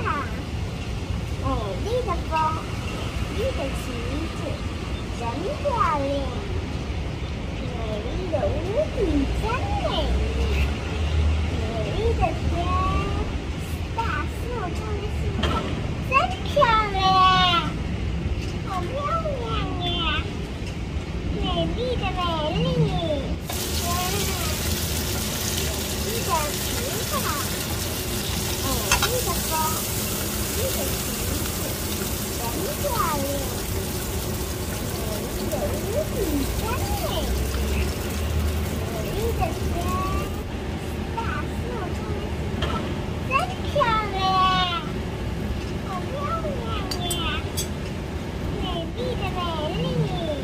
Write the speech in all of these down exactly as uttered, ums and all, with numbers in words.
啊，美丽的风，美丽的旗子，真漂亮。美丽的屋顶真美丽，美丽的天，大树中的星空真漂亮，好漂亮呀！美丽的美丽，哇，美丽的石头，美丽的风，美丽的旗子，真漂亮。美丽的屋顶真美丽，美丽的天，大树中的星空真漂亮，好漂亮呀！美丽的美丽。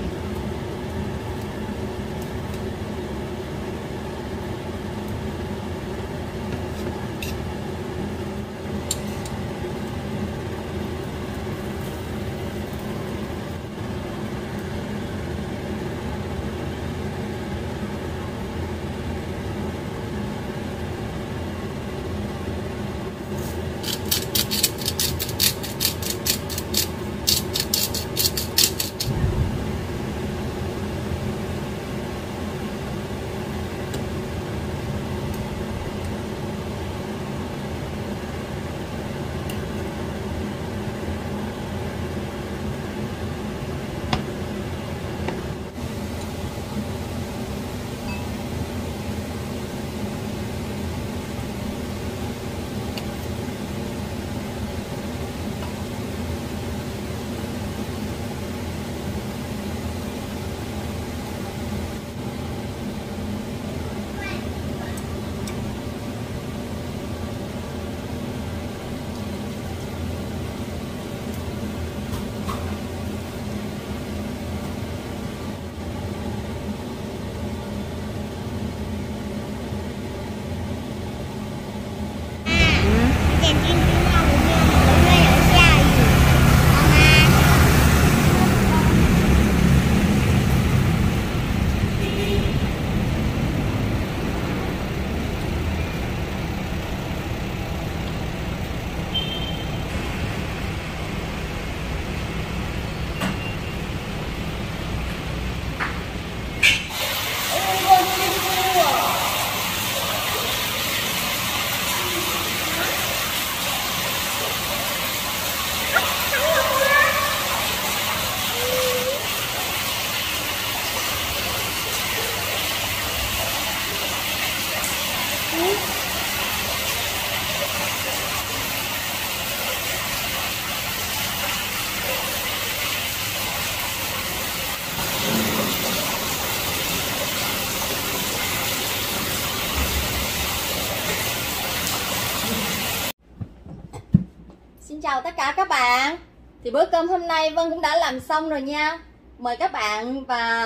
Xin chào tất cả các bạn. Thì bữa cơm hôm nay Vân cũng đã làm xong rồi nha. Mời các bạn và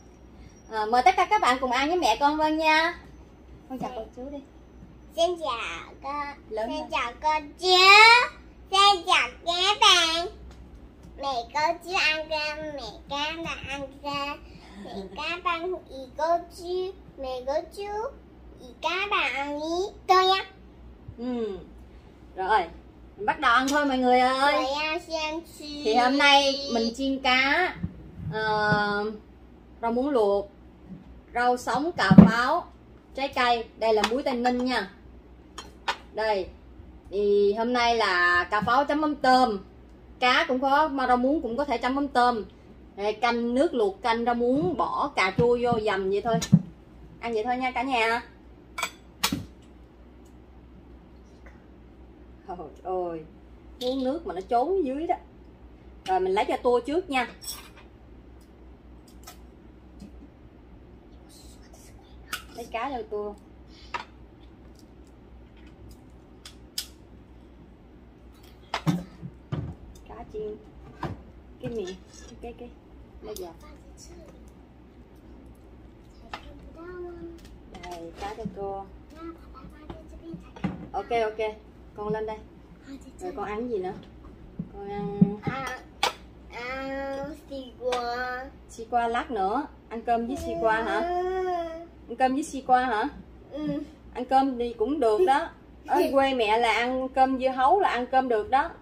à, mời tất cả các bạn cùng ăn với mẹ con Vân nha. Con chào cô chú đi. Xin chào con, Lớn xin rồi. chào cô chú, xin chào các bạn. Mẹ cô chú ăn cơm, mẹ các bạn ăn cơm, mẹ các bạn ý cô chú, mẹ cô chú ý các bạn ăn ý tôi nhé. Ừ. Rồi, mình bắt đầu ăn thôi mọi người ơi. Thì hôm nay mình chiên cá, uh, rau muống luộc, rau sống, cà pháo, trái cây. Đây là muối Tây Ninh nha. Đây. Thì hôm nay là cà pháo chấm mắm tôm, cá cũng có, mà rau muống cũng có thể chấm mắm tôm. Đây, canh nước luộc canh rau muống, bỏ cà chua vô dầm vậy thôi. Ăn vậy thôi nha cả nhà. Trời ơi, uống nước mà nó trốn dưới đó. Rồi mình lấy cho tua trước nha. Lấy cá cho tua. Cá chiên cái miệng cái cái cái bây giờ đây cá cho tua. Ok ok, con lên đây. Rồi con ăn gì nữa? Con ăn à, à, xì qua. Xì qua lát nữa. Ăn cơm với xì qua hả? Ăn cơm với xì qua hả? Ừ. Ăn cơm đi cũng được đó. Ở quê mẹ là ăn cơm dưa hấu là ăn cơm được đó.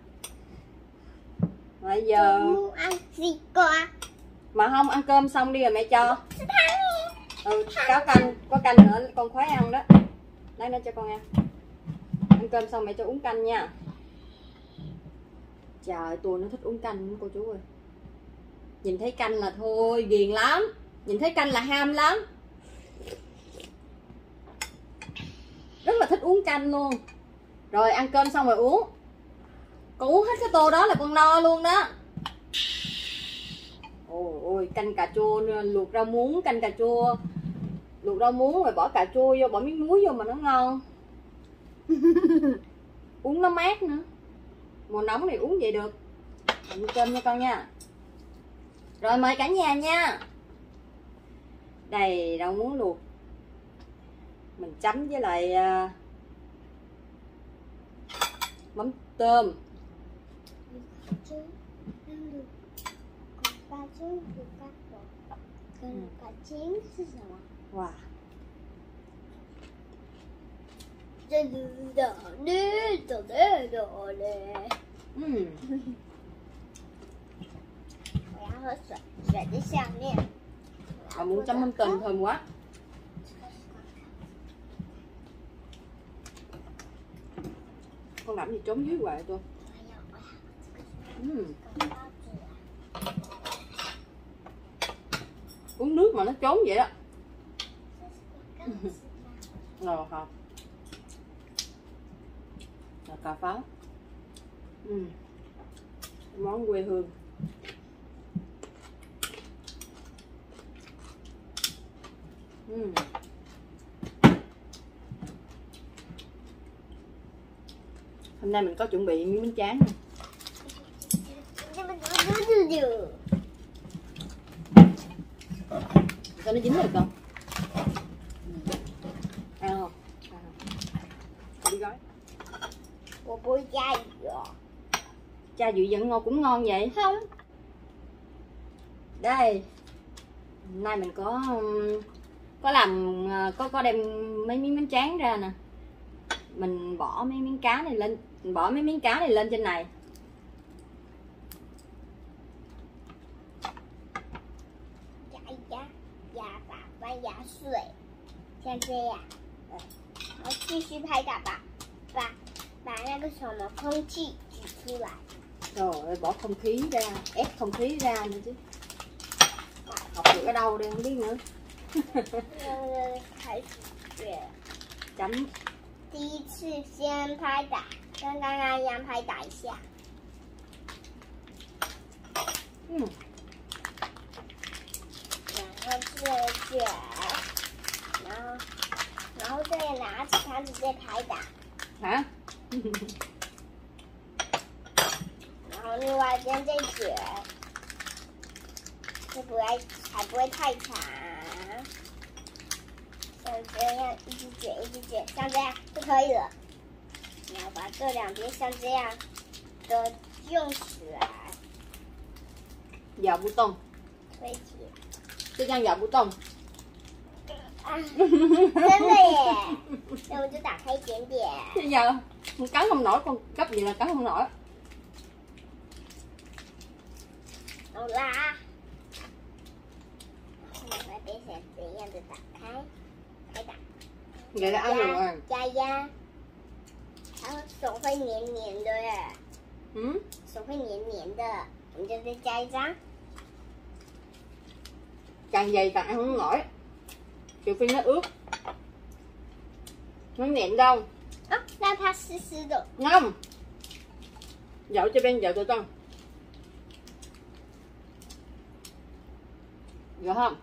Bây giờ muốn ăn gì cơ? mà không ăn cơm xong đi rồi mẹ cho. Ừ, có canh, có canh nữa con khoái ăn đó. Lấy nó cho con ăn. Ăn cơm xong mẹ cho uống canh nha. Trời, tôi nó thích uống canh cô chú ơi. Nhìn thấy canh là thôi ghiền lắm. Nhìn thấy canh là ham lắm. Rất là thích uống canh luôn. Rồi ăn cơm xong rồi uống. Con uống hết cái tô đó là con no luôn đó. Ôi ôi, canh cà chua luộc rau muống, canh cà chua luộc rau muống rồi bỏ cà chua vô, bỏ miếng muối vô mà nó ngon. Uống nó mát nữa. Mùa nóng thì uống vậy được. Ăn cơm nha con nha. Rồi mời cả nhà nha. Đây rau muống luộc. Mình chấm với lại uh, mắm tôm. Wow. Ừ. 我要喝水，水在下面。 Bà muốn chấm mắm tôm thơm quá. Con làm gì trốn dưới hoài tôi. Ừ. Uống nước mà nó trốn vậy đó. Rồi không. Là cà pháo. Ừ. Món quê hương. Ừ. Hôm nay mình có chuẩn bị miếng bánh tráng. Cho nó dính rồi con. Ăn không? Ăn không? Đi gói. Cô bôi chai rồi. Cha dự vẫn ngon, cũng ngon vậy. Không. Đây. Hôm nay mình có có làm có có đem mấy miếng bánh tráng ra nè. Mình bỏ mấy miếng cá này lên, mình bỏ mấy miếng cá này lên trên này. 加压压把把压碎，像这样。然后继续拍打吧，把把那个什么空气挤出来。 Rồi bỏ không khí ra, ép không khí ra nữa chứ. Học được ở đâu đây không biết nữa. 开始学。 Chấm. 第一次先拍打，跟刚刚一样拍打一下。 Ừ. 然后这卷，然后然后再拿起它直接拍打。 Hả? 然后另外一边再卷，就不会才不会太长。像这样一直卷一直卷，像这样就可以了。然后把这两边像这样的用起来， Dầu bút tông. 推起。 Tôi đang dầu bút tông. 啊，真的耶！那我就打开一点点。 Bây giờ con cắn không nổi, con gấp gì là cắn không nổi. 好啦，然后变成这样的打开，开打。 Vậy là ăn được rồi. 加压，然后手会黏黏的耶， Ừ. 手会黏黏的，我们就再加一张。 Càng dày càng ăn không nổi. Trừ phi nó ướt. Nó nhẹn đâu. 啊，让它湿湿的。 Không. Dạo cho bên dạo tụi con. Được không?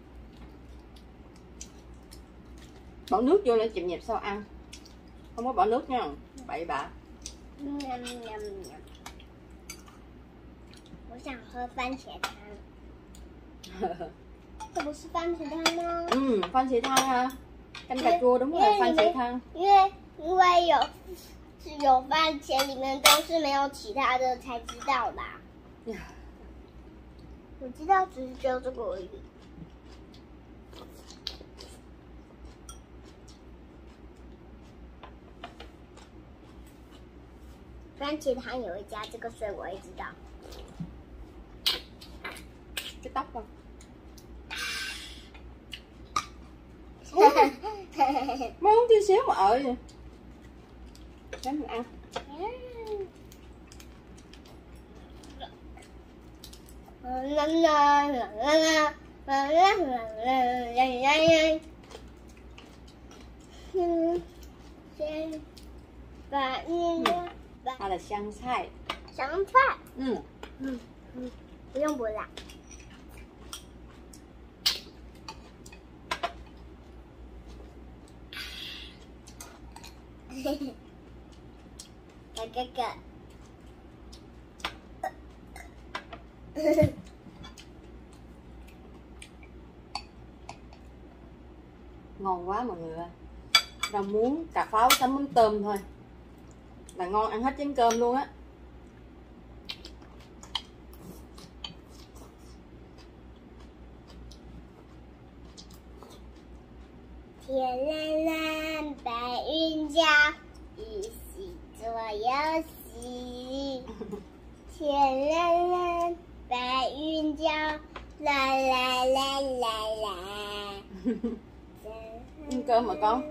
Bỏ nước vô để chìm nhẹp sao ăn. Không có bỏ nước nha. Bậy bạ. 喵喵喵！我想喝番茄汤。这不是番茄汤吗？ Ừ, phan xì thang ha. Canh cà chua đúng rồi, phan xì thang. 因为因为有是有番茄，里面都是没有其他的才知道吧。我知道只是只有这个而已。 番茄汤也会加这个，所以我会知道。 Cái tóc không? Món tí xíu mà ở vậy. Để mình ăn. Và Hay là香菜. 香菜. Ừ. Ừ. Ừ. 不用剥啦。嘎嘎嘎。 Ngon quá mọi người ơi. Rau muống cà pháo chấm mắm tôm thôi là ngon, ăn hết chén cơm luôn á. Thiên蓝蓝，白云交，一起做游戏。天蓝蓝，白云交，啦啦啦啦啦。 Ăn cơm mà con.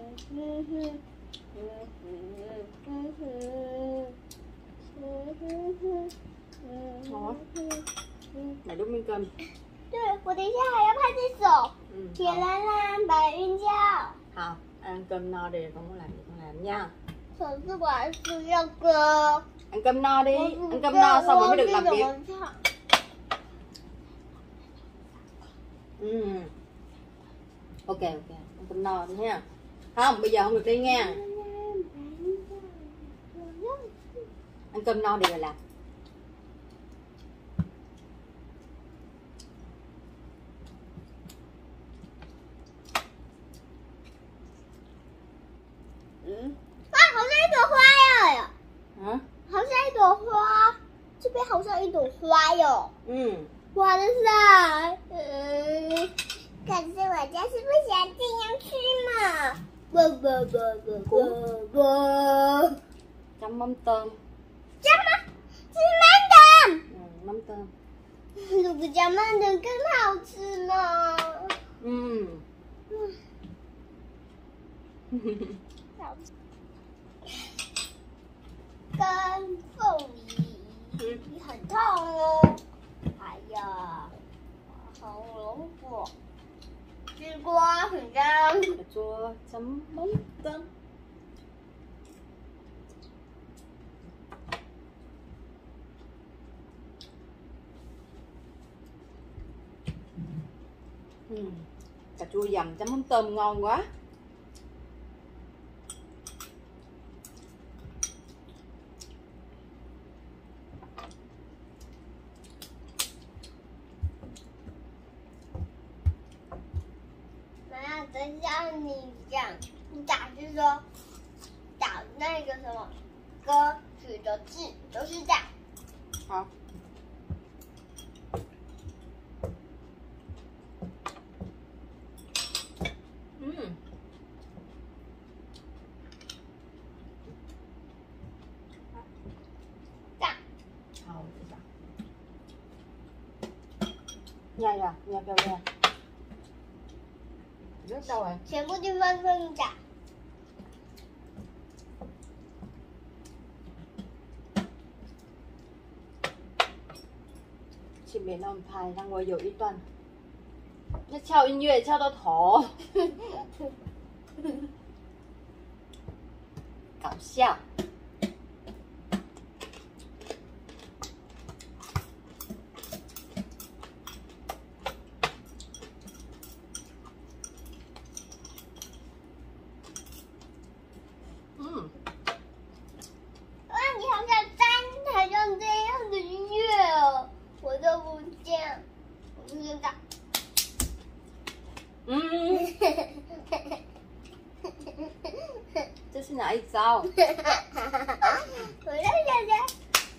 Ngon quá. Mày đút miếng cơm. 对，我等一下还要拍这首。 Ừ, 天蓝蓝，白云交。 好，ăn cơm no đi, con muốn làm gì con làm nha. 可是我还是要歌。 Ăn cơm no đi, ăn cơm no xong rồi mới được làm việc. Ừ. Ok ok, ăn cơm no đi nha. Không, bây giờ không được đi nha. Ăn cơm no đi rồi làm. Ừ. À, 好像一朵花哟。 Hả? 好像一朵花，这边好像一朵花哟。 Ừ. 花的伞。嗯。可是我就是不想这样吃嘛。不不不不不不。 Chấm mắm tôm. 加吗？是慢的。 Ừ, mắm tôm. 如果加慢的更好吃呢。 Ừ. 跟凤梨很痛哦。还有红萝卜、西瓜很香。 Cà chua chấm mắm tôm. Ừ. Cà chua dầm chấm mắm tôm ngon quá. Mà 等一下你讲，你打就是说打那个什么歌曲的字都是这样。 Hả? Ừ. Dạ. Thôi, dạ. Nha nha, nha kêu nha. Rớt đâu rồi? 全部地方都打。 前面安排让我有一段要跳音乐跳到头，搞笑。嗯， 哇，你好想单台上这样的音乐哦，我都不见，我不知道。 嗯，这是哪一招？ 我在想想。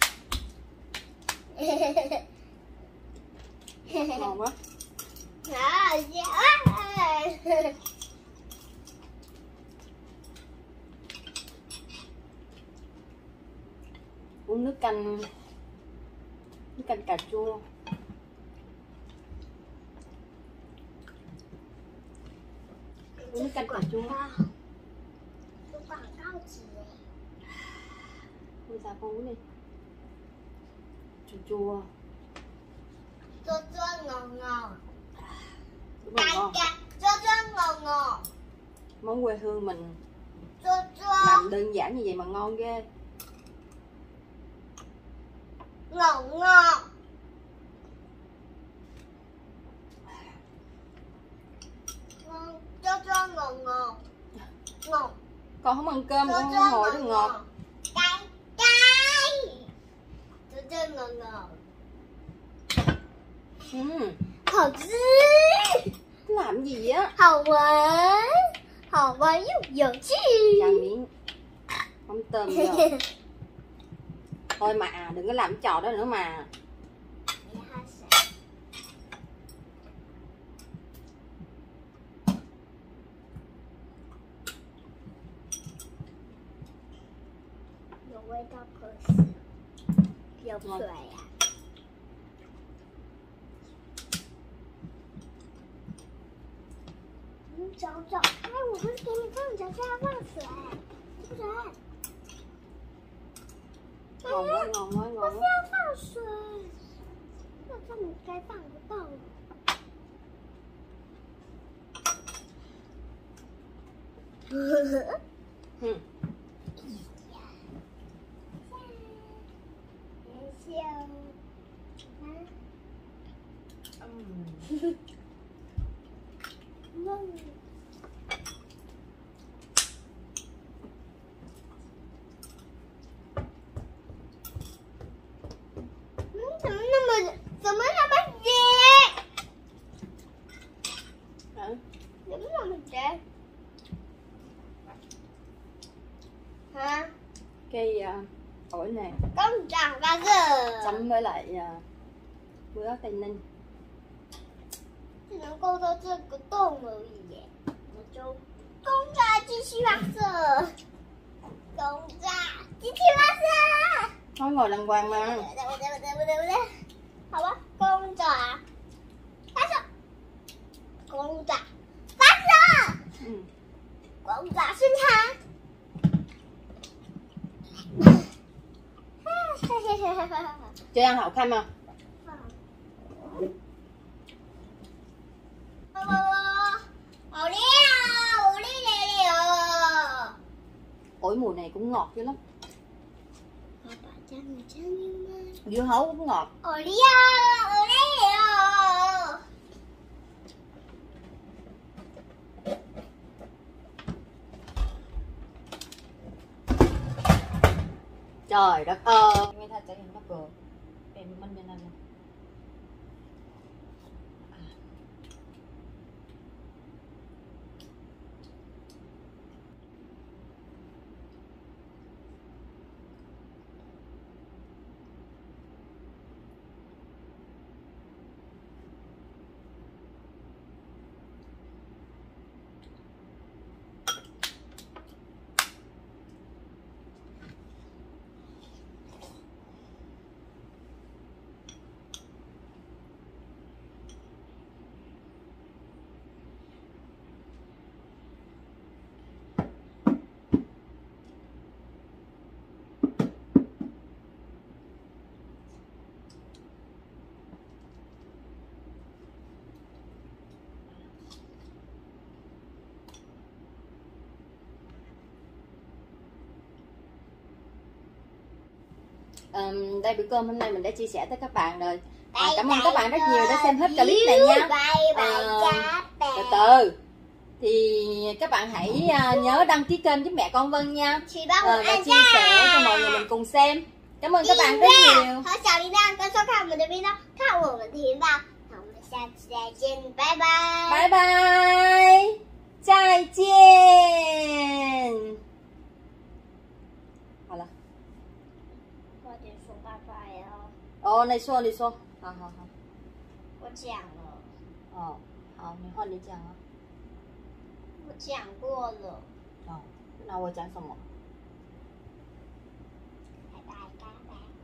ngon quá. 好好笑啊！ uống nước canh nước canh cà chua. Uống nước canh cà chua. Có quảng cáo gì vậy? Bây giờ con uống đi. Chua chua. Chua chua ngọt ngọt. Đúng rồi ngon. Chua chua ngọt ngọt. Món quê hương mình Chua chua. làm đơn giản như vậy mà ngon ghê. Ngọt ngọt. Ngon. Chua chua ngọt ngọt. Ngọt. Con không ăn cơm, Chua con chua không ngồi được ngọt. ngọt. Cay cay. Chua chua ngọt ngọt. Ừ. Hảo dữ. Làm gì á? 好玩，好玩又有趣。 Cho miếng mắm tôm vô. Thôi mà đừng có làm cái trò đó nữa mà. 有味道可是有水啊。你找找，哎，我不是给你放脚下放水，是不是？ Ngon quá, ngon quá, 我 ngon 是 quá. 要放水，那这你该放不到了。 Ừ. 笑，啊， Ừ. 梦。 怎么那么怎么那么咸？ Hả? 怎么那么咸？ Hả? Cây uh, ổi này Công trạng bao giờ? chấm với lại uh, muối ớt Tây Ninh. 只能够到这个洞而已耶，那就公仔继续发射，公仔继续发射。 Thôi ngồi đàng hoàng mà. 不对不对不对不对不对，好吧，公仔发射，公仔发射， Ừ. 公仔生产。 Chơi ăn hậu khanh không? Ổi liêu, ổi liêu. Ổi mùa này cũng ngọt dữ lắm. Papa jangan jangan. Dưa hấu cũng ngọt. Ổi liêu, ổi liêu. Trời đất ơi. Nghe thật chạy hình bắt cờ. Em mình bên này. Um, đây bữa cơm hôm nay mình đã chia sẻ tới các bạn rồi. À, cảm ơn các bạn rất nhiều đã xem hết clip này nha. À, từ từ thì các bạn hãy uh, nhớ đăng ký kênh giúp mẹ con Vân nha, à, và chia sẻ cho mọi người mình cùng xem. Cảm ơn các bạn rất nhiều. 和小铃铛跟收看我们的频道，看我们的频道。那我们下次再见，拜拜。 拜拜，再见。好了。 快点说拜拜哦！ 哦，你说你说，好好好。 我讲了， 哦，好，你换你讲啊。 我讲过了。 哦，那我讲什么？ 拜拜，拜拜。